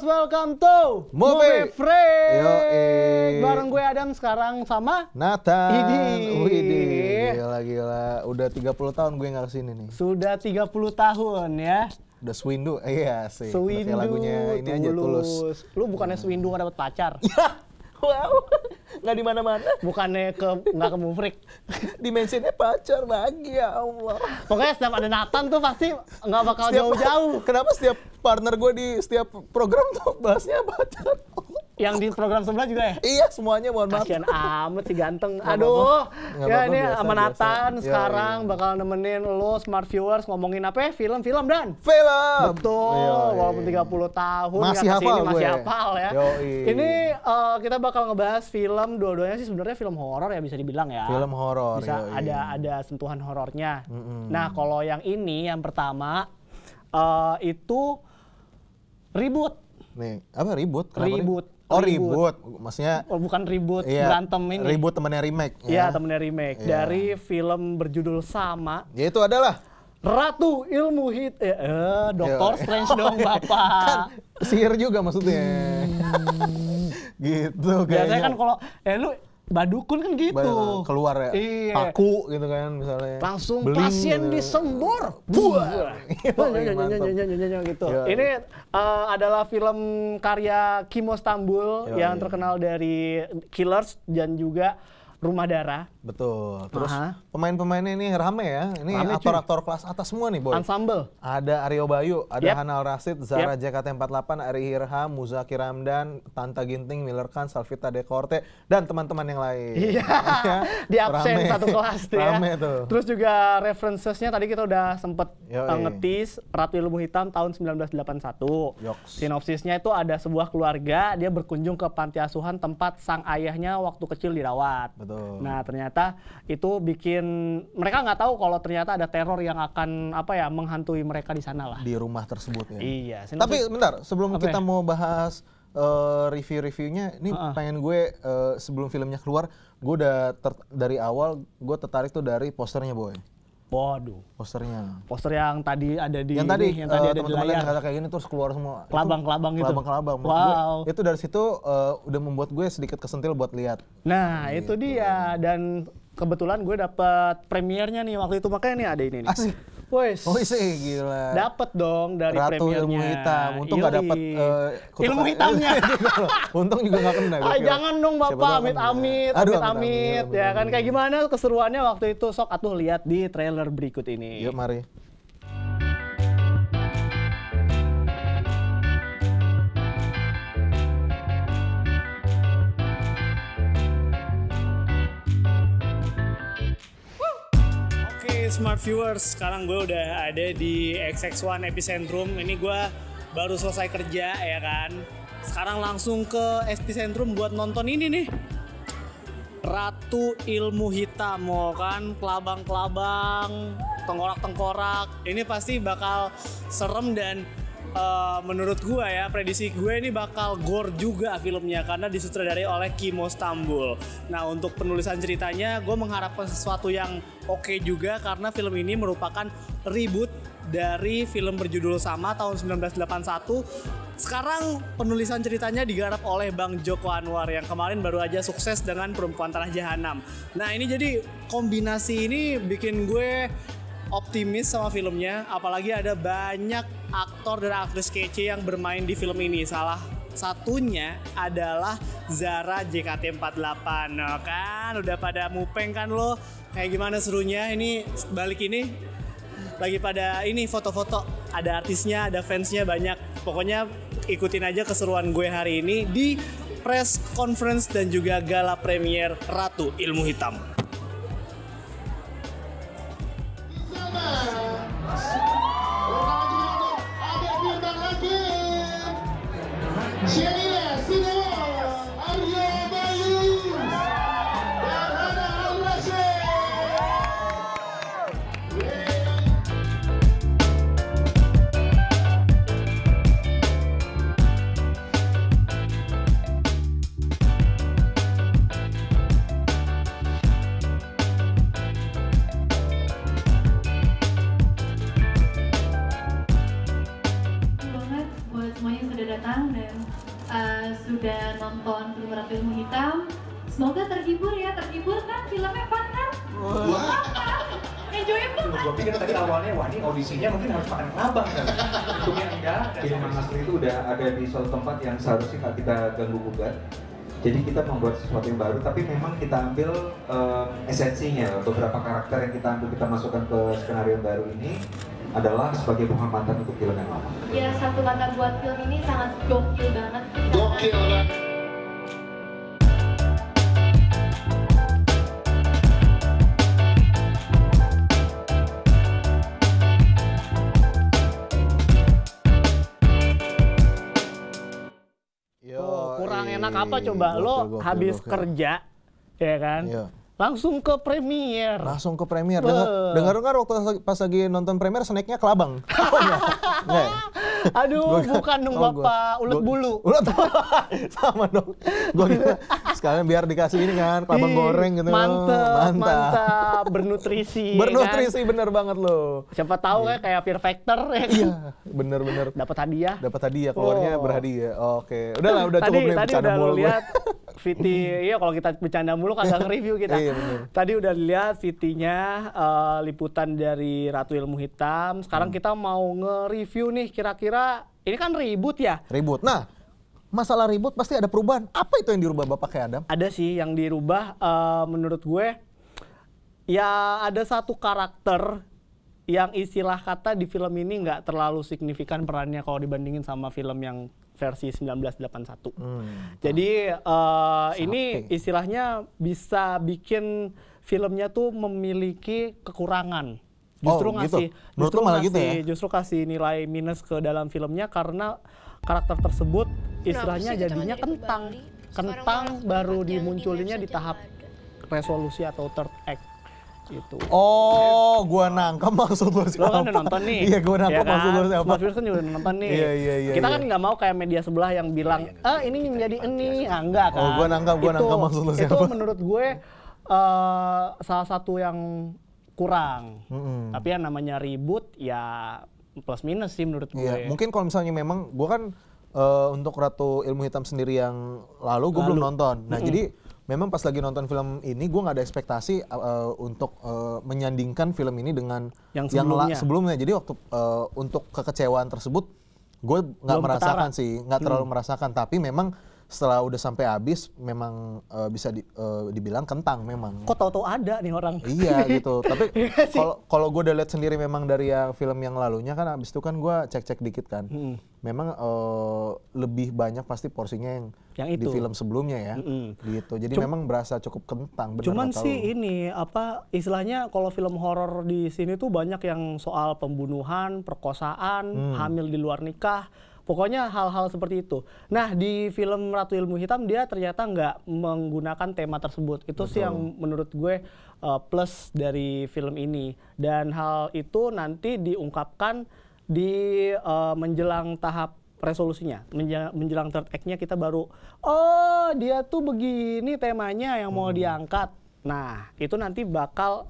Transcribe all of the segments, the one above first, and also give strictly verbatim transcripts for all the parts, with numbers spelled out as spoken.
welcome to Movie Freak. Yoi. Bareng gue Adam sekarang sama Nathan. Idi. Widih, gila-gila. Udah tiga puluh tahun gue gak kesini nih. Sudah tiga puluh tahun ya. Udah swindu, iya sih. Swindu, kayak lagunya ini aja Tulus. Lu bukannya swindu gak dapet pacar? Wow, nggak di mana-mana. Bukannya ke nggak ke Mufrik. Dimensinya pacar lagi, ya Allah. Pokoknya setiap ada Nathan tuh pasti nggak bakal Setiap- jauh-jauh. Kenapa setiap partner gue di setiap program tuh bahasnya pacar? Yang di program sebelah juga ya? Iya, semuanya mohon maaf. Kasian amat si ganteng. Nggak Aduh. apa-apa. Nggak Ya apa-apa, ini biasa, sama biasa. Nathan Iya, sekarang iya. bakal nemenin lo smart viewers ngomongin apa ya? Film-film dan Film. betul, Yoi. walaupun tiga puluh tahun Masih nggak kesini, hafal masih gue. hafal ya. Yoi. Ini eh, kita bakal ngebahas film, dua-duanya sih sebenarnya film horor ya bisa dibilang ya. Film horor. Bisa yoi. ada ada sentuhan horornya. Mm-mm. Nah kalau yang ini yang pertama eh, itu reboot, Nih, apa ribut? Kenapa Ribut. Oh, Ribut. ribut. Maksudnya oh, bukan reboot iya, berantem ini. Ribut temennya remake. Iya ya. temennya remake Iya. dari film berjudul sama Yaitu adalah Ratu Ilmu Hit eh, eh Doctor Iya. Strange dong bapak. kan sihir juga maksudnya. gitu Biasanya kayaknya. kan kalau eh lu badukun kan gitu. Ba- keluar ya. Iya. Paku gitu kan misalnya. Langsung Beling pasien gitu. disembur. Buar. Yoi, mantap. gitu. Yoi. Ini eh, adalah film karya Kimo Stambul Yoi. yang terkenal dari Killers dan juga Rumah Darah. Betul. Terus Aha. pemain-pemainnya ini rame ya. Ini Rame, cuy. aktor-aktor kelas atas semua nih, Boy. Ensemble. Ada Aryo Bayu, ada Yep. Hanal Rasid, Zara Yep. J K T empat puluh delapan, Ari Hirha, Muzaki Ramdan, Tanta Ginting, Miller Khan, Salvita Dekorte, dan teman-teman yang lain. Iya, Ya, di absen rame. satu kelas tuh ya. Rame tuh. Terus juga references-nya tadi kita udah sempet Yoi. uh, ngetis Ratu Ilmu Hitam tahun sembilan belas delapan puluh satu. Yoks. Sinopsisnya itu ada sebuah keluarga, dia berkunjung ke panti asuhan tempat sang ayahnya waktu kecil dirawat. Betul. Nah ternyata itu bikin mereka nggak tahu kalau ternyata ada teror yang akan apa ya menghantui mereka di sana lah. Di rumah tersebut ya. Iya. Tapi sinopsis- bentar, sebelum Apa kita ya? mau bahas eh, review-reviewnya, ini Heeh. pengen gue eh, sebelum filmnya keluar, gue udah ter- dari awal gue tertarik tuh dari posternya, Boy. Waduh. Posternya. Poster yang tadi ada di yang tadi, ini, yang tadi eh, ada di teman-teman yang layar. kata kayak gini terus keluar semua. Itu Kelabang-kelabang gitu. Kelabang-kelabang. Menurut gue, Wow. itu dari situ eh, udah membuat gue sedikit kesentil buat lihat. Nah, itu dia. Dan kebetulan gue dapet premiernya nih waktu itu, makanya nih ada ini nih. Asik. Wes. Oh sih gila. Dapet dong dari Ratu premiernya. ilmu hitam. Untung nggak Yoi. dapet eh, kutukan- ilmu hitamnya. Untung juga nggak kena. gue Ah, kira. jangan dong Siapa Bapak, tahu amit kena. amit, Aduh, amit amit, ya kan kayak gimana keseruannya waktu itu, sok atuh lihat di trailer berikut ini. Yuk mari. Oke, smart viewers, sekarang gue udah ada di X X one Epicentrum. Ini gue baru selesai kerja ya kan. Sekarang langsung ke Epicentrum buat nonton ini nih. Ratu Ilmu Hitam, mau kan kelabang-kelabang, tengkorak-tengkorak. Ini pasti bakal serem dan eh, menurut gue ya, prediksi gue ini bakal gore juga filmnya karena disutradarai oleh Kimo Stambul. Nah untuk penulisan ceritanya gue mengharapkan sesuatu yang oke juga karena film ini merupakan reboot dari film berjudul sama tahun sembilan belas delapan puluh satu. Sekarang penulisan ceritanya digarap oleh Bang Joko Anwar yang kemarin baru aja sukses dengan Perempuan Tanah Jahanam. Nah ini jadi kombinasi ini bikin gue optimis sama filmnya, apalagi ada banyak aktor dan aktris kece yang bermain di film ini. Salah satunya adalah Zara J K T empat puluh delapan. Nah kan udah pada mupeng kan lo, kayak gimana serunya ini balik ini lagi pada ini foto-foto, ada artisnya, ada fansnya banyak. Pokoknya ikutin aja keseruan gue hari ini di press conference dan juga gala premier Ratu Ilmu Hitam. Ada bintang lagi. Syeria Sinema, Aryo Bayu, dan Hanal Rasid. banget buat semuanya yang sudah sudah datang dan uh, sudah nonton film Ratu Ilmu Hitam. Semoga terhibur ya, terhibur kan? Filmnya fun kan? Wah. Enjoyable kan? Gue pikir tadi awalnya, wah ini audisinya mungkin harus makan kelabang kan? Untungnya enggak. Film Mas Asli itu udah ada di suatu tempat yang seharusnya nggak kita ganggu gugat. Jadi kita membuat sesuatu yang baru, tapi memang kita ambil um, esensinya. Beberapa karakter yang kita ambil, kita masukkan ke skenario baru ini adalah sebagai buah mantan untuk film yang lama. Ya, satu kata buat film ini sangat gokil banget. Gokil banget. Kurang enak apa coba? Gokil, Lo gokil, habis gokil. kerja, ya kan? Iya. Langsung ke premier. Langsung ke premier. Beuh. Dengar, dengar dengar waktu pas lagi nonton premier snacknya kelabang. Oh, enggak. Enggak ya? Aduh, Gua- bukan dong oh, Bapak gua- ulet gua- bulu. Ulet sama dong. Gue kira sekalian biar dikasih ini kan kelabang Ih, goreng gitu. Mantep, mantap, bernutrisi. ya Bernutrisi kan? bener banget loh. Siapa tahu ya kayak Fear Factor ya kan? Iya, bener-bener. Dapat hadiah. Dapat hadiah, keluarnya Oh. berhadiah. Oke, udah lah, udah tadi, cukup nih tadi bercanda udah mulu lo gue. lihat V T, iya kalau kita bercanda mulu kagak nge-review kita. Iya, bener. Tadi udah lihat V T-nya, eh, liputan dari Ratu Ilmu Hitam. Sekarang Hmm. kita mau nge-review nih, kira-kira ini kan reboot ya? Ribut. Nah, masalah ribut pasti ada perubahan. Apa itu yang dirubah Bapak kayak Adam? Ada sih yang dirubah, eh, menurut gue. Ya ada satu karakter yang istilah kata di film ini nggak terlalu signifikan perannya kalau dibandingin sama film yang versi seribu sembilan ratus delapan puluh satu. Hmm. Jadi eh, ini istilahnya bisa bikin filmnya tuh memiliki kekurangan. Justru Oh, gitu? ngasih, Menurut justru lu malah gitu ngasih, ya? justru kasih nilai minus ke dalam filmnya karena karakter tersebut istilahnya sih kita jadinya nggak jadi ke kentang, Bali? Sekarang kentang malah baru tempat yang dimunculinnya di image aja tahap nggak ada. resolusi atau third act gitu. Oh, gua nangkep maksud lu siapa? Lo kan udah nonton nih. Iya, gua nangkep ya kan? maksud lu siapa. Smart Viewers kan juga udah nonton nih. Iya, iya, iya, Kita iya. kan nggak mau kayak media sebelah yang bilang, ah ini menjadi ini. Ah, enggak kan. Oh, gua nangkep, gua Itu- nangkep maksud lu Itu siapa. menurut gue eh, salah satu yang kurang. Mm-mm. Tapi yang namanya reboot ya plus minus sih menurut gue. Iya, mungkin kalau misalnya memang gua kan eh, untuk Ratu Ilmu Hitam sendiri yang lalu gua belum Lalu. nonton. Nah, jadi memang pas lagi nonton film ini gua nggak ada ekspektasi eh, untuk eh, menyandingkan film ini dengan Yang la- sebelumnya. sebelumnya. Jadi waktu eh, untuk kekecewaan tersebut gue nggak Belum merasakan ketara. sih, nggak terlalu merasakan. Tapi memang setelah udah sampai habis memang eh, bisa di- eh, dibilang kentang memang. Kok tahu-tahu ada nih orang. Iya gitu. Tapi Iya sih. kalau kalau gue udah lihat sendiri memang dari yang film yang lalunya kan abis itu kan gue cek-cek dikit kan. Mm. Memang eh, lebih banyak pasti porsinya yang, Yang di itu. film sebelumnya ya. Mm-mm. Gitu. Jadi Cum- memang berasa cukup kentang. Bener Cuman kata sih lu. ini apa istilahnya kalau film horor di sini tuh banyak yang soal pembunuhan, perkosaan, Hmm. hamil di luar nikah. Pokoknya hal-hal seperti itu. Nah di film Ratu Ilmu Hitam dia ternyata nggak menggunakan tema tersebut. Itu sih yang menurut gue uh, plus dari film ini. Dan hal itu nanti diungkapkan di uh, menjelang tahap resolusinya. Menje- Menjelang third act-nya kita baru, oh dia tuh begini temanya yang mau diangkat. Nah itu nanti bakal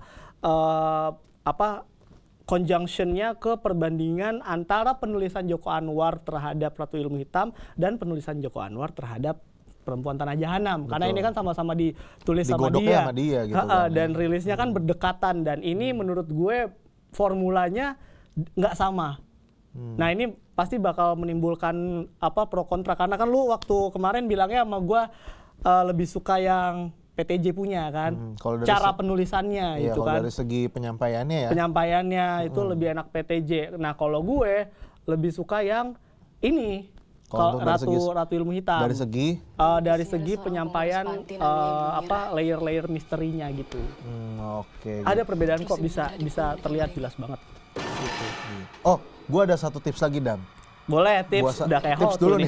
uh, apa conjunction-nya ke perbandingan antara penulisan Joko Anwar terhadap Ratu Ilmu Hitam dan penulisan Joko Anwar terhadap Perempuan Tanah Jahanam. Karena ini kan sama-sama ditulis sama Digodoknya dia. sama dia gitu Ha-ha, kan, dan ya. rilisnya kan berdekatan dan ini menurut gue formulanya nggak sama. Hmm. Nah ini pasti bakal menimbulkan apa pro kontra karena kan lu waktu kemarin bilangnya sama gue uh, lebih suka yang P T J punya kan, Hmm, kalau dari cara se- penulisannya Iya, itu kalau kan, dari segi penyampaiannya ya. penyampaiannya itu lebih enak P T J. Nah kalau gue lebih suka yang ini, Kalau kalau untuk dari Ratu segi- Ratu Ilmu Hitam. dari segi Uh, dari Isinya segi seorang penyampaian polos panti uh, namanya Bu apa layer-layer misterinya gitu. hmm, oke. Ada perbedaan kok bisa bisa terlihat jelas banget. Gitu. Oh, gua ada satu tips lagi, Dam. Boleh tips, Gua sa- udah kayak tips hot dulu nih. nih.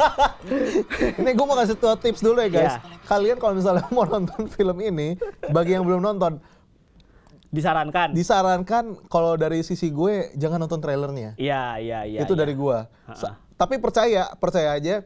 Ini gue mau kasih tau tips dulu ya guys. Iya. Kalian kalau misalnya mau nonton film ini, bagi yang belum nonton, Disarankan. disarankan kalau dari sisi gue jangan nonton trailernya. Iya, iya, iya. Itu iya. dari gua. Sa- Tapi percaya, percaya aja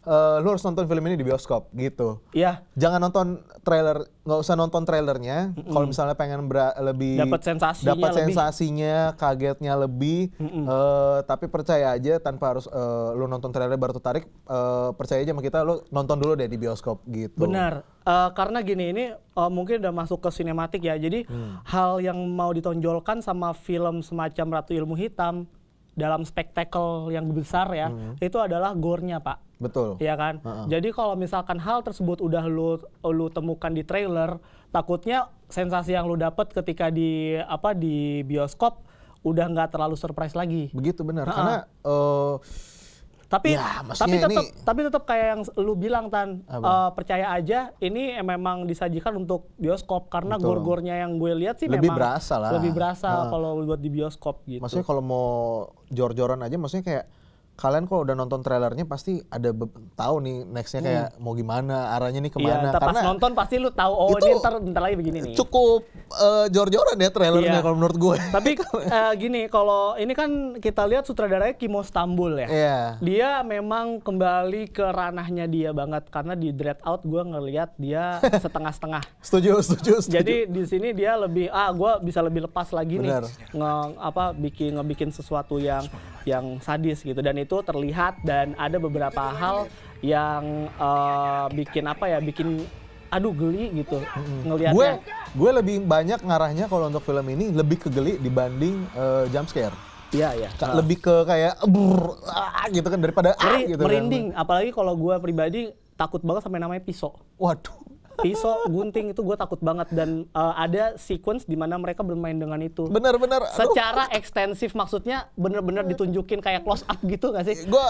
eh, lu harus nonton film ini di bioskop gitu. Iya. Jangan nonton trailer, nggak usah nonton trailernya. Kalau misalnya pengen bera- lebih Dapat sensasinya dapat lebih. sensasinya, kagetnya lebih. eh, tapi percaya aja tanpa harus eh, lu nonton trailer baru tertarik. eh, percaya aja sama kita, lu nonton dulu deh di bioskop gitu. Benar. Eh, karena gini, ini eh, mungkin udah masuk ke sinematik ya. Jadi hal yang mau ditonjolkan sama film semacam Ratu Ilmu Hitam dalam spektakel yang besar ya, itu adalah gore-nya, Pak. Betul. Iya kan? Uh-uh. Jadi kalau misalkan hal tersebut udah lu lu temukan di trailer, takutnya sensasi yang lu dapet ketika di apa di bioskop udah nggak terlalu surprise lagi. Begitu benar. Ha-ha. Karena eh, Tapi Ya, tapi maksudnya tetap ini- tapi tetap kayak yang lu bilang Tan, Apa? eh, percaya aja ini memang disajikan untuk bioskop karena Betul. gore-gornya yang gue lihat sih Lebih memang berasa lah. lebih berasa Nah. kalau buat di bioskop gitu. maksudnya kalau mau jor-joran aja, maksudnya kayak kalian kalau udah nonton trailernya pasti ada be- tahu nih nextnya kayak mau gimana, arahnya nih Iya, kemana. ntar pas Karena nonton pasti lu tahu oh itu ini ntar bentar lagi begini nih. cukup eh, jor-joran ya trailernya Iya. kalau menurut gue. Tapi eh, gini, kalau ini kan kita lihat sutradaranya Kimo Stambul ya. Iya. Dia memang kembali ke ranahnya dia banget karena di Dread Out gue ngelihat dia setengah-setengah. Setuju, setuju, setuju. Jadi di sini dia lebih ah gue bisa lebih lepas lagi Benar. nih nge apa bikin ngebikin sesuatu yang yang sadis gitu dan itu terlihat dan ada beberapa hal yang eh, bikin apa ya bikin aduh geli gitu gue ngelihatnya. gue lebih banyak ngarahnya kalau untuk film ini lebih ke geli dibanding eh, jump scare. Iya iya. Ka- Lebih ke kayak brrr, ah, gitu kan daripada ah, Meri- gitu kan. merinding apalagi kalau gue pribadi takut banget sampai namanya pisau. Waduh. Pisau gunting itu gue takut banget dan eh, ada sequence di mana mereka bermain dengan itu. Benar-benar. aduh. Secara ekstensif maksudnya bener-bener ditunjukin kayak close up gitu gak sih? Gue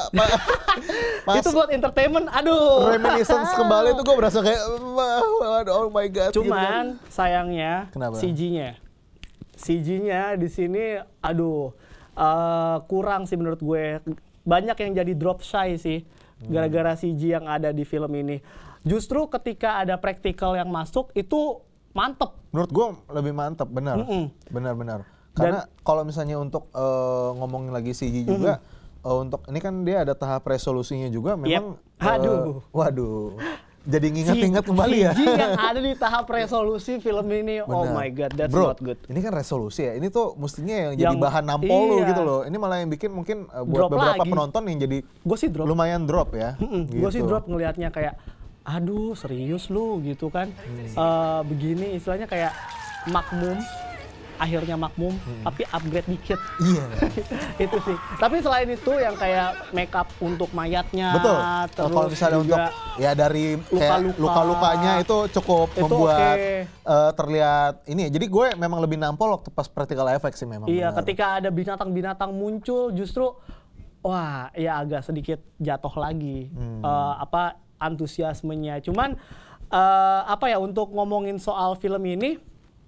pas Itu buat entertainment, aduh. reminiscence kembali itu gue berasa kayak wah, oh my god. gitu kan. Cuman sayangnya Kenapa? C G-nya. C G-nya di sini aduh eh, kurang sih menurut gue. Banyak yang jadi drop shy sih gara-gara C G yang ada di film ini. Justru ketika ada praktikal yang masuk itu mantep. Menurut gue lebih mantap, benar, Mm-mm. benar-benar. Karena kalau misalnya untuk eh, ngomongin lagi C G juga, eh, untuk ini kan dia ada tahap resolusinya juga, memang. Yep. Aduh. eh, waduh. Jadi nginget-nginget kembali ya. C G yang ada di tahap resolusi film ini, oh Benar. my god, that's Bro, not good. ini kan resolusi ya. Ini tuh mestinya yang, jadi Yang- bahan nampol lu iya. gitu loh. Ini malah yang bikin mungkin eh, buat Drop beberapa lagi. penonton yang jadi Gue sih drop. lumayan drop ya. Gue sih gitu. drop ngelihatnya kayak, aduh serius lu gitu kan. Hmm. Eh, begini istilahnya kayak makmum, akhirnya makmum, Hmm. tapi upgrade dikit. Iya. Itu sih. Tapi selain itu yang kayak make up untuk mayatnya, Betul. terus Kalau misalnya juga untuk ya dari kayak luka-luka. luka-lukanya itu cukup Itu membuat oke. eh, terlihat ini. ya. Jadi gue memang lebih nampol waktu pas practical effect sih memang. iya, benar. ketika ada binatang-binatang muncul justru wah, ya agak sedikit jatuh lagi Hmm. eh, apa antusiasmenya. Cuman eh, apa ya untuk ngomongin soal film ini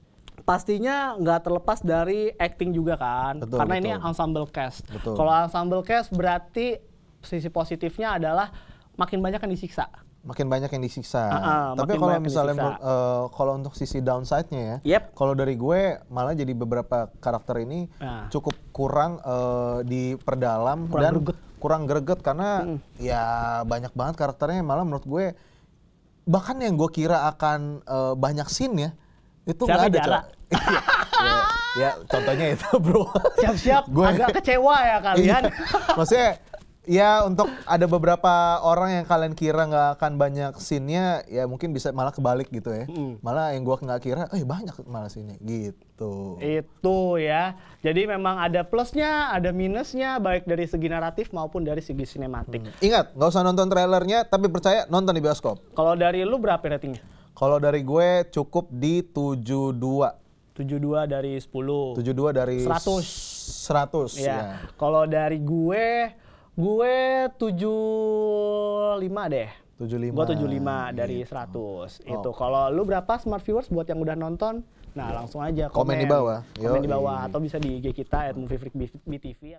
pastinya nggak terlepas dari acting juga kan. Betul, Karena ini betul. ensemble cast. Betul. Kalau ensemble cast berarti sisi positifnya adalah makin banyak yang disiksa. Makin banyak yang disiksa. Ah, ah, Tapi makin kalau banyak yang misalnya disiksa. menurut- eh, kalau untuk sisi downside-nya ya, Yep. kalau dari gue malah jadi beberapa karakter ini Nah. cukup kurang eh, diperdalam Kurang dan greget. kurang greget karena ya banyak banget karakternya malah menurut gue bahkan yang gue kira akan eh, banyak scene ya itu Siapa, nggak ada. Jara? Cok. ya, ya contohnya itu bro. Siap-siap Gue- agak kecewa ya kalian. Iya. Maksudnya ya untuk ada beberapa orang yang kalian kira nggak akan banyak scene-nya ya mungkin bisa malah kebalik gitu ya. Malah yang gua nggak kira, eh banyak malah scene-nya gitu. Itu ya. Jadi memang ada plusnya, ada minusnya baik dari segi naratif maupun dari segi sinematik. Ingat, nggak usah nonton trailernya tapi percaya nonton di bioskop. Kalau dari lu berapa ratingnya? Kalau dari gue cukup di tujuh puluh dua. tujuh puluh dua dari sepuluh. tujuh puluh dua dari seratus. seratus Ya. ya. Kalau dari gue gue tujuh puluh lima deh. tujuh puluh lima. Gue tujuh puluh lima dari seratus. Oh. Itu. Kalau lu berapa smart viewers buat yang udah nonton? Nah, langsung aja Komen komen, di bawah. Komen di Yoi. bawah atau bisa di I G kita at movie freak B T V.